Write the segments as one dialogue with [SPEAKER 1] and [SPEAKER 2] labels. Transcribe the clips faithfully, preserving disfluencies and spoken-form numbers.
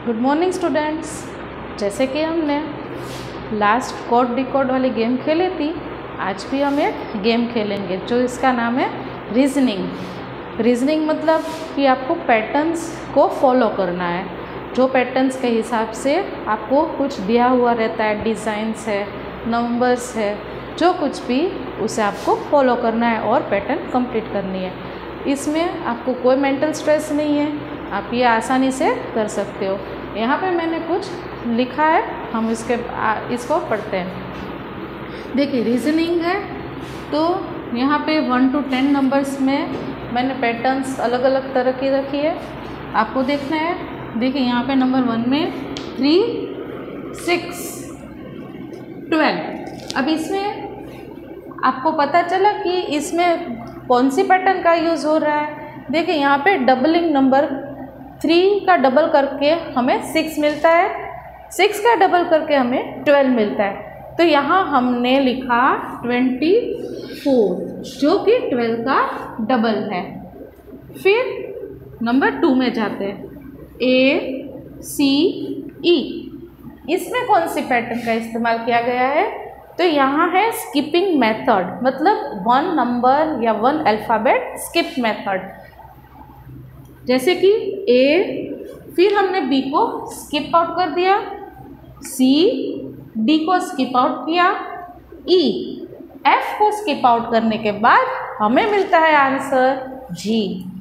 [SPEAKER 1] Good morning students. जैसे कि हमने लास्ट कोड डिकोड वाली गेम खेली थी, आज भी हम एक गेम खेलेंगे जो इसका नाम है रीजनिंग। रीजनिंग मतलब कि आपको पैटर्न्स को फॉलो करना है, जो पैटर्न्स के हिसाब से आपको कुछ दिया हुआ रहता है, डिज़ाइंस है, नंबर्स है, जो कुछ भी उसे आपको फॉलो करना है और पैटर्न कंप्लीट करनी है। इसमें आपको कोई मेंटल स्ट्रेस नहीं है, आप ये आसानी से कर सकते हो। यहाँ पे मैंने कुछ लिखा है, हम इसके इसको पढ़ते हैं। देखिए रीजनिंग है तो यहाँ पे वन टू टेन नंबर्स में मैंने पैटर्न्स अलग अलग तरह की रखी है, आपको देखना है। देखिए यहाँ पे नंबर वन में थ्री, सिक्स, ट्वेल्व। अब इसमें आपको पता चला कि इसमें कौन सी पैटर्न का यूज़ हो रहा है। देखिए यहाँ पे डबलिंग नंबर, थ्री का डबल करके हमें सिक्स मिलता है, सिक्स का डबल करके हमें ट्वेल्व मिलता है। तो यहाँ हमने लिखा ट्वेंटी फोर, जो कि ट्वेल्व का डबल है। फिर नंबर टू में जाते हैं, ए सी ई। इसमें कौन सी पैटर्न का इस्तेमाल किया गया है? तो यहाँ है स्किपिंग मेथड, मतलब वन नंबर या वन अल्फ़ाबेट स्किप मेथड। जैसे कि ए, फिर हमने बी को स्किप आउट कर दिया, सी डी को स्किप आउट किया, ई एफ को स्किप आउट करने के बाद हमें मिलता है answer G.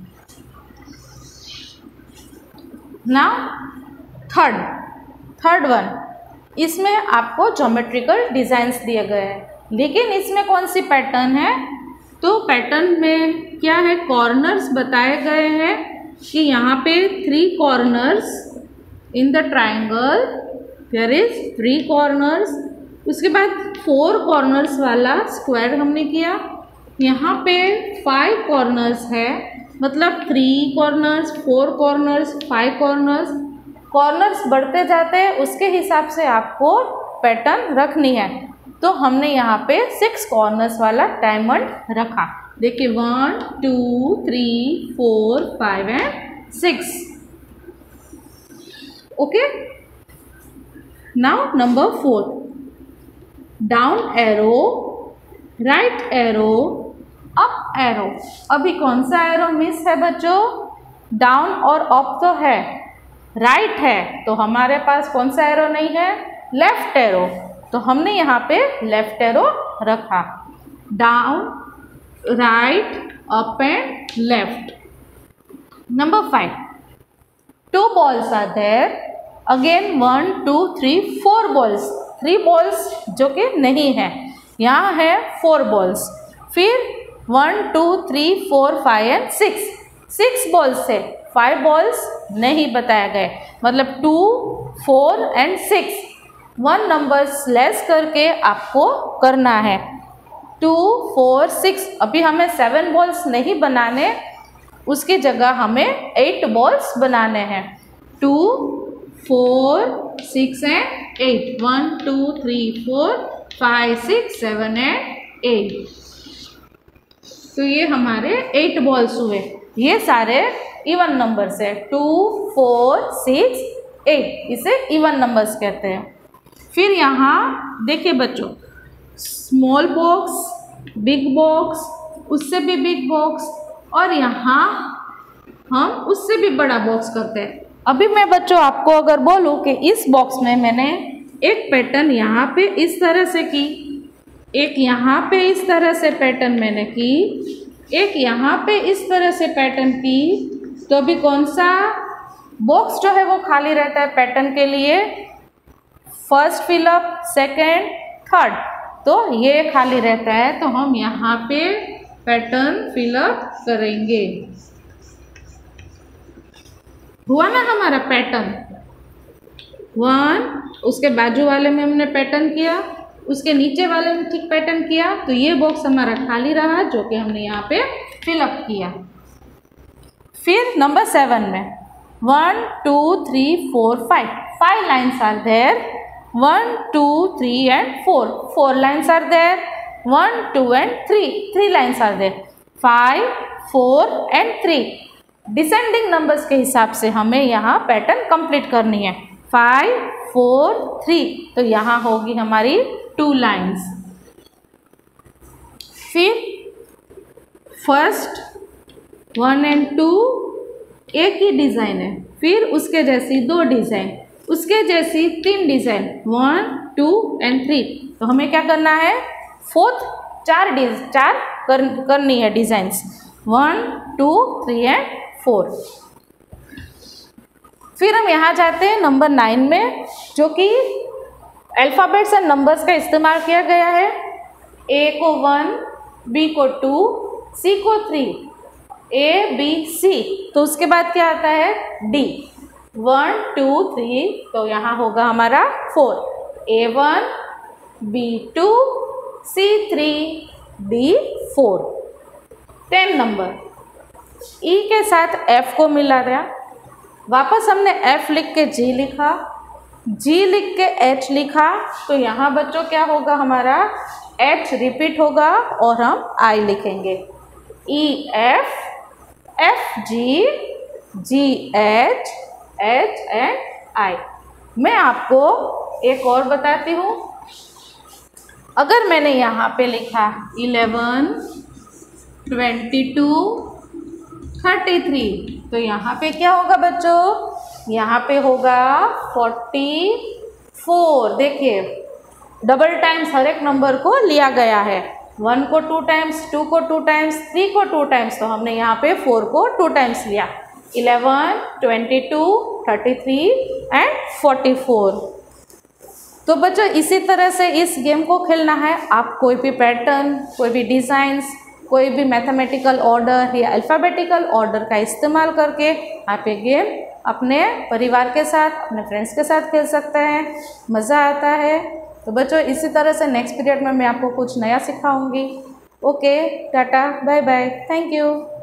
[SPEAKER 1] Now third third one, इसमें आपको ज्योमेट्रिकल डिज़ाइंस दिए गए हैं, लेकिन इसमें कौन सी पैटर्न है? तो पैटर्न में क्या है, कॉर्नर्स बताए गए हैं कि यहाँ पे three corners in the triangle, there is three corners. उसके बाद फोर कॉर्नर्स वाला स्क्वायर हमने किया। यहाँ पे फाइव कॉर्नर्स है, मतलब three corners, four corners, five corners. Corners बढ़ते जाते हैं, उसके हिसाब से आपको पैटर्न रखनी है। तो हमने यहाँ पे सिक्स कॉर्नर्स वाला डायमंड रखा। देखिए one two three four five and six. Okay, now number four, down arrow, right arrow, up arrow. अभी कौन सा एरो मिस है बच्चों? डाउन और अप तो है, राइट है तो हमारे पास कौन सा एरो नहीं है? Left arrow. तो हमने यहाँ पे लेफ्ट एरो रखा। Down, right, up and left. Number five, two balls are there, again one two three four balls, three balls जो कि नहीं है, यहाँ है फोर बॉल्स। फिर one two three four five and six, six balls है, five balls नहीं बताया गए, मतलब two, four and six. One number less करके आपको करना है, टू, फोर, सिक्स। अभी हमें सेवन बॉल्स नहीं बनाने, उसकी जगह हमें एट बॉल्स बनाने हैं। Two, four, six and eight, one two three four five six seven and eight. तो ये हमारे एट बॉल्स हुए। ये सारे इवन नंबर्स है, टू, फोर, सिक्स, एट, इसे इवन नंबर्स कहते हैं। फिर यहाँ देखिए बच्चों, स्मॉल बॉक्स, बिग बॉक्स, उससे भी बिग बॉक्स, और यहाँ हम उससे भी बड़ा बॉक्स करते हैं। अभी मैं बच्चों आपको अगर बोलूँ कि इस बॉक्स में मैंने एक पैटर्न यहाँ पे इस तरह से की, एक यहाँ पे इस तरह से पैटर्न मैंने की, एक यहाँ पे इस तरह से पैटर्न की, तो अभी कौन सा बॉक्स जो है वो खाली रहता है पैटर्न के लिए? फर्स्ट फिलअप, सेकेंड, थर्ड, तो ये खाली रहता है, तो हम यहाँ पे पैटर्न फिलअप करेंगे। हुआ ना हमारा पैटर्न वन, उसके बाजू वाले में हमने पैटर्न किया, उसके नीचे वाले में ठीक पैटर्न किया, तो ये बॉक्स हमारा खाली रहा जो कि हमने यहाँ पे फिलअप किया। फिर नंबर सेवन में one two three four five, five lines are there, one two three and four, four lines are there, one two and three, three lines are there, five, four and three. Descending numbers के हिसाब से हमें यहाँ pattern complete करनी है। Five four three, तो यहाँ होगी हमारी टू लाइंस। फिर फर्स्ट वन एंड टू एक ही डिज़ाइन है, फिर उसके जैसी दो डिज़ाइन, उसके जैसी तीन design, one two and three. तो हमें क्या करना है, फोर्थ चार डिज चार कर, करनी है designs, one two three and four. फिर हम यहाँ जाते हैं नंबर नाइन में, जो कि अल्फ़ाबेट्स एंड नंबर्स का इस्तेमाल किया गया है। ए को वन, बी को टू, सी को थ्री, ए बी सी, तो उसके बाद क्या आता है, डी। वन टू थ्री, तो यहाँ होगा हमारा four, A one, B two, C three, D four. Ten number E के साथ एफ को मिला दिया, वापस हमने एफ लिख के जी लिखा, जी लिख के एच लिखा, तो यहाँ बच्चों क्या होगा, हमारा एच रिपीट होगा और हम आई लिखेंगे। E F, F G, G H, H and I. मैं आपको एक और बताती हूँ, अगर मैंने यहाँ पे लिखा eleven, twenty two, thirty three, तो यहाँ पे क्या होगा बच्चों, यहाँ पे होगा फोर्टी फोर। देखिए डबल टाइम्स हर एक नंबर को लिया गया है, वन को टू टाइम्स, टू को टू टाइम्स, थ्री को टू टाइम्स, तो हमने यहाँ पे फोर को टू टाइम्स लिया। Eleven, twenty two, thirty three and forty four. तो बच्चों इसी तरह से इस गेम को खेलना है। आप कोई भी पैटर्न, कोई भी डिज़ाइंस, कोई भी मैथमेटिकल ऑर्डर या अल्फ़ाबेटिकल ऑर्डर का इस्तेमाल करके आप ये गेम अपने परिवार के साथ, अपने फ्रेंड्स के साथ खेल सकते हैं, मज़ा आता है। तो बच्चों इसी तरह से नेक्स्ट पीरियड में मैं आपको कुछ नया सिखाऊंगी। Okay, tata, bye bye, thank you.